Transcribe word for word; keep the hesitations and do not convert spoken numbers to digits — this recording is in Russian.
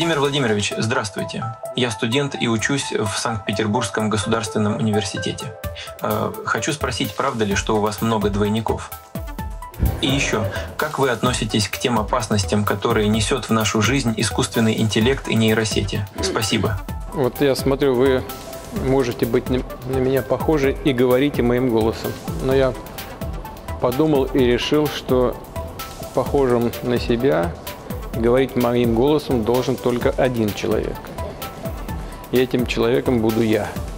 Владимир Владимирович, здравствуйте. Я студент и учусь в Санкт-Петербургском государственном университете. Хочу спросить, правда ли, что у вас много двойников? И еще, как вы относитесь к тем опасностям, которые несет в нашу жизнь искусственный интеллект и нейросети? Спасибо. Вот я смотрю, вы можете быть на меня похожи и говорите моим голосом. Но я подумал и решил, что похожим на себя говорить моим голосом должен только один человек. И этим человеком буду я.